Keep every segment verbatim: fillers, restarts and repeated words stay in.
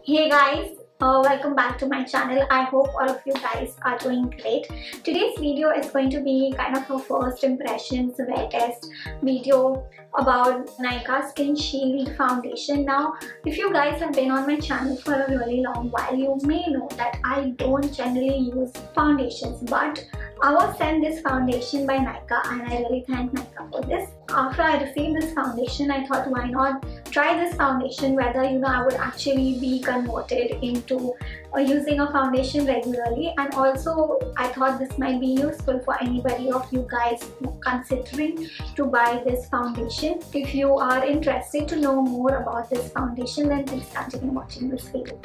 Hey guys, uh, welcome back to my channel. I hope all of you guys are doing great. Today's video is going to be kind of a first impressions wear test video about Nykaa Skin Shield foundation. Now, if you guys have been on my channel for a really long while, you may know that I don't generally use foundations, but I was sent this foundation by Nykaa and I really thank Nykaa for this. After I received this foundation, I thought why not try this foundation, whether you know I would actually be converted into uh, using a foundation regularly, and also I thought this might be useful for anybody of you guys considering to buy this foundation. If you are interested to know more about this foundation, then please continue watching this video.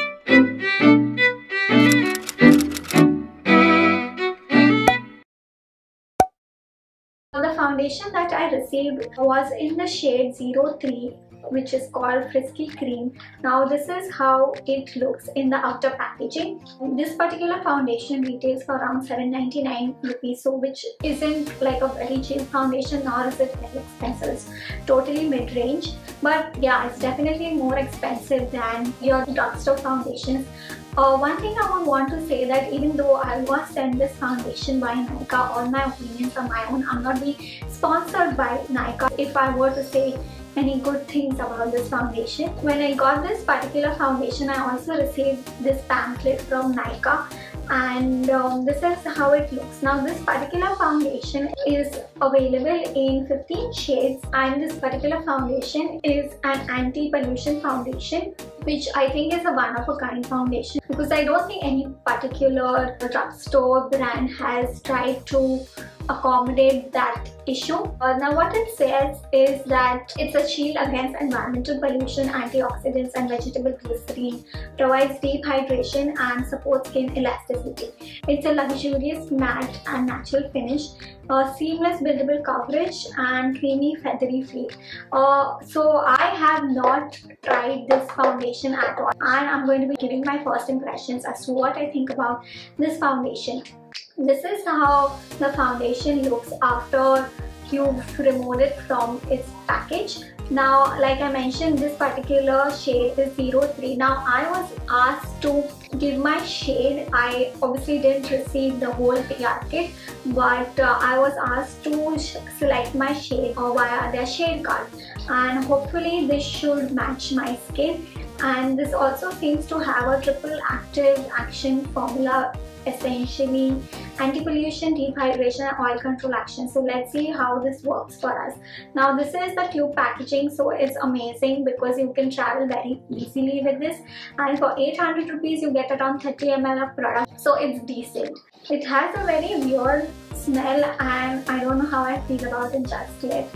The foundation that I received was in the shade zero three, which is called Frisky Cream. Now this is how it looks in the outer packaging. This particular foundation retails for around seven ninety-nine rupees, so which isn't like a very cheap foundation, nor is it very expensive. It's totally mid-range, but yeah, it's definitely more expensive than your drugstore foundations. Uh, one thing I would want to say that even though I was sent this foundation by Nykaa, all my opinions are my own. I'm not being sponsored by Nykaa. If I were to say any good things about this foundation, when I got this particular foundation, I also received this pamphlet from Nykaa, and um, this is how it looks. Now this particular foundation is available in fifteen shades, and this particular foundation is an anti-pollution foundation, which I think is a one-of-a-kind foundation, because I don't think any particular drugstore brand has tried to accommodate that issue. Uh, now what it says is that it's a shield against environmental pollution, antioxidants and vegetable glycerine, provides deep hydration and supports skin elasticity. It's a luxurious matte and natural finish, uh, seamless buildable coverage and creamy feathery feel. Uh, so I have not tried this foundation at all, and I'm going to be giving my first impressions as to what I think about this foundation. This is how the foundation looks after you've removed it from its package. Now, like I mentioned, this particular shade is zero three. Now, I was asked to give my shade. I obviously didn't receive the whole P R kit, but uh, I was asked to select my shade uh, via their shade card, and hopefully this should match my skin. And this also seems to have a triple active action formula, essentially anti-pollution, deep hydration and oil control action. So let's see how this works for us. Now this is the tube packaging, so it's amazing because you can travel very easily with this, and for eight hundred rupees you get around thirty milliliters of product, so it's decent. It has a very weird smell and I don't know how I feel about it just yet.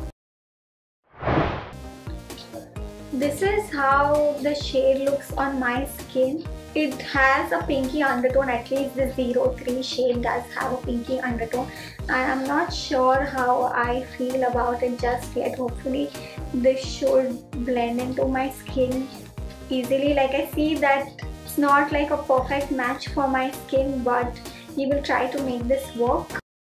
This is how the shade looks on my skin. It has a pinky undertone, at least the zero three shade does have a pinky undertone, and I'm not sure how I feel about it just yet. Hopefully this should blend into my skin easily. Like, I see that it's not like a perfect match for my skin, but we will try to make this work.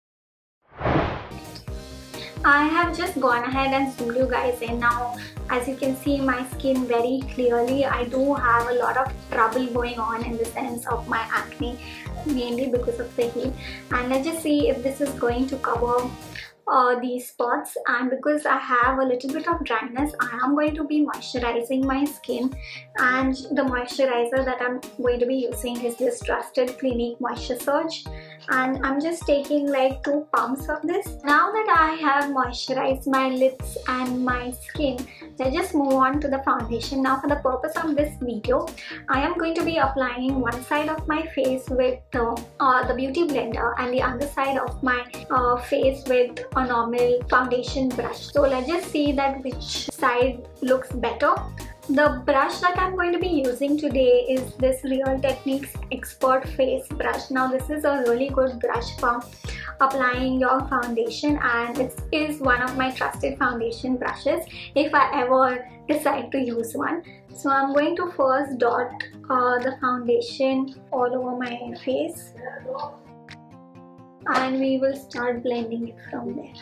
I have just gone ahead and zoomed you guys in. Now, as you can see my skin very clearly, I do have a lot of trouble going on in the sense of my acne, mainly because of the heat. And let's just see if this is going to cover uh, these spots. And because I have a little bit of dryness, I am going to be moisturizing my skin, and the moisturizer that I'm going to be using is this Trusted Clinique Moisture Surge, and I'm just taking like two pumps of this. Now that I have moisturized my lips and my skin, let's just move on to the foundation. Now, for the purpose of this video, I am going to be applying one side of my face with uh, uh, the Beauty Blender and the other side of my uh, face with a normal foundation brush. So let's just see that which side looks better. The brush that I'm going to be using today is this Real Techniques Expert Face Brush. Now this is a really good brush for applying your foundation, and it is one of my trusted foundation brushes if I ever decide to use one. So I'm going to first dot uh, the foundation all over my face, and we will start blending it from there.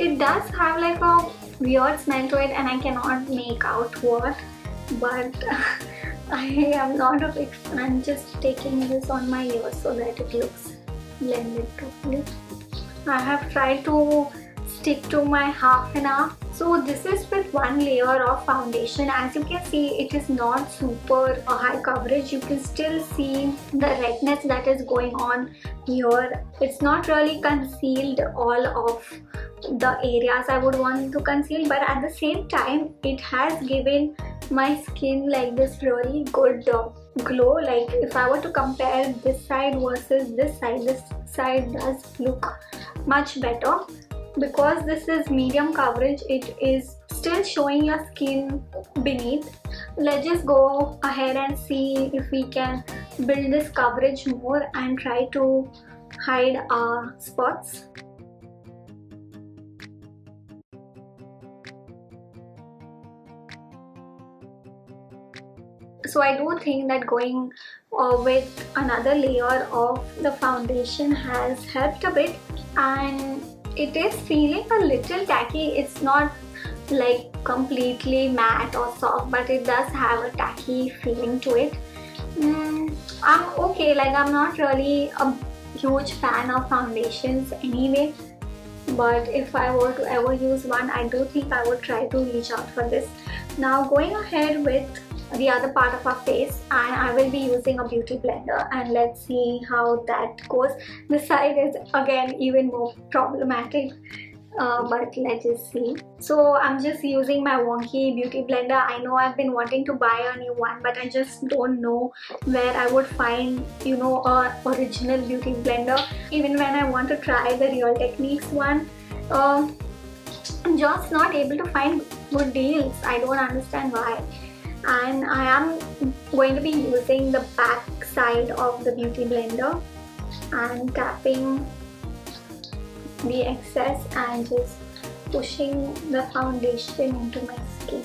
it does have like a weird smell to it and I cannot make out what, but I am not a big fan. I'm just taking this on my ears so that it looks blended properly. I have tried to stick to my half an hour. So this is with one layer of foundation. As you can see, it is not super high coverage. You can still see the redness that is going on here. It's not really concealed all of the areas I would want to conceal, but at the same time it has given my skin like this really good uh, glow. Like if I were to compare this side versus this side, this side does look much better. Because this is medium coverage, it is still showing your skin beneath. Let's just go ahead and see if we can build this coverage more and try to hide our spots. So I do think that going uh, with another layer of the foundation has helped a bit, and it is feeling a little tacky. It's not like completely matte or soft, but it does have a tacky feeling to it. Mm, I'm okay, like I'm not really a huge fan of foundations anyway, but if I were to ever use one, I do think I would try to reach out for this. Now going ahead with the other part of our face, and I will be using a beauty blender, and let's see how that goes. This side is again even more problematic, uh, but let's just see. So I'm just using my wonky beauty blender. I know I've been wanting to buy a new one, but I just don't know where I would find, you know, a original beauty blender. Even when I want to try the Real Techniques one, uh, I'm just not able to find good deals. I don't understand why. And I am going to be using the back side of the beauty blender and tapping the excess and just pushing the foundation into my skin.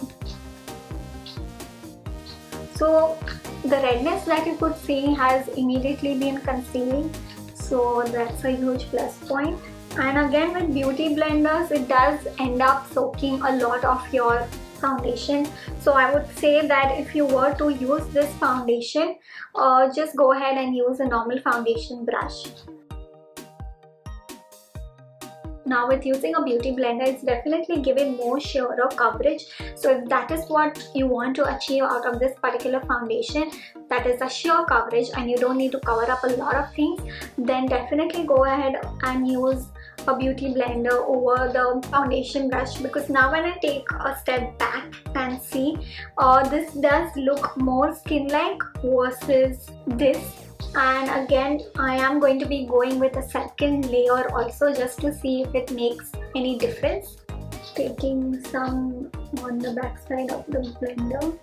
So the redness that you could see has immediately been concealed, so that's a huge plus point. And again, with beauty blenders, it does end up soaking a lot of your foundation. So I would say that if you were to use this foundation, uh, just go ahead and use a normal foundation brush. Now with using a beauty blender, it's definitely giving more sheer coverage. So if that is what you want to achieve out of this particular foundation, that is a sheer coverage and you don't need to cover up a lot of things, then definitely go ahead and use a beauty blender over the foundation brush. Because now when I take a step back and see, uh, this does look more skin-like versus this. And again, I am going to be going with a second layer also, just to see if it makes any difference. Taking some on the back side of the blender.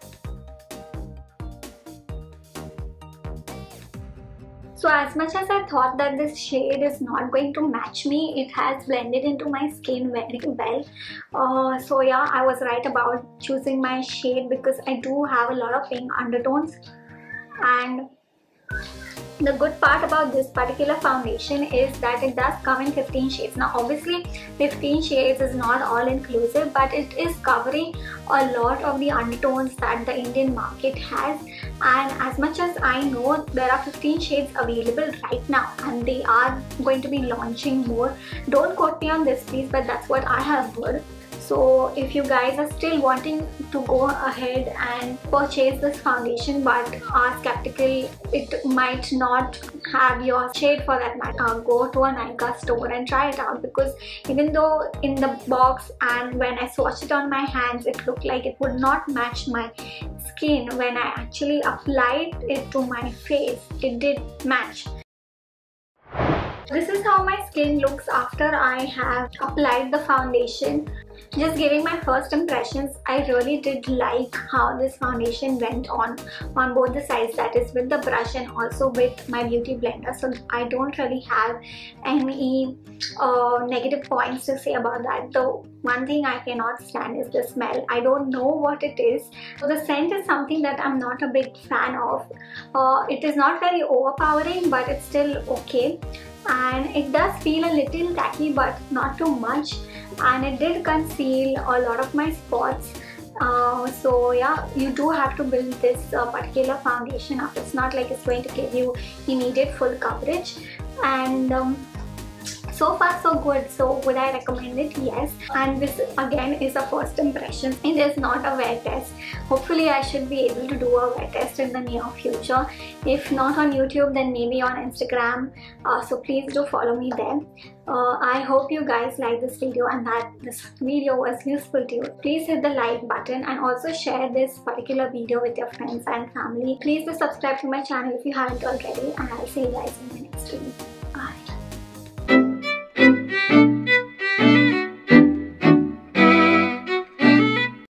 So as much as I thought that this shade is not going to match me, it has blended into my skin very well. Uh, so yeah, I was right about choosing my shade, because I do have a lot of pink undertones. And the good part about this particular foundation is that it does come in fifteen shades. Now obviously fifteen shades is not all inclusive, but it is covering a lot of the undertones that the Indian market has. And as much as I know, there are fifteen shades available right now, and they are going to be launching more. Don't quote me on this please, but that's what I have heard. So if you guys are still wanting to go ahead and purchase this foundation but are skeptical it might not have your shade for that matter, uh, go to a Nykaa store and try it out, because even though in the box and when I swatched it on my hands it looked like it would not match my skin, when I actually applied it to my face, it did match. This is how my skin looks after I have applied the foundation. Just giving my first impressions, I really did like how this foundation went on on both the sides, that is with the brush and also with my beauty blender. So I don't really have any uh, negative points to say about that. The one thing I cannot stand is the smell. I don't know what it is. So the scent is something that I'm not a big fan of. Uh, it is not very overpowering, but it's still okay. and it does feel a little tacky but not too much, and it did conceal a lot of my spots. Uh, so yeah, you do have to build this uh, particular foundation up. It's not like it's going to give you immediate full coverage. And um, so far so good. So would I recommend it? Yes. And this again is a first impression. It is not a wear test. Hopefully I should be able to do a wear test in the near future. If not on YouTube, then maybe on Instagram. Uh, so please do follow me there. Uh, I hope you guys like this video and that this video was useful to you. Please hit the like button and also share this particular video with your friends and family. Please do subscribe to my channel if you haven't already, and I'll see you guys in the next video.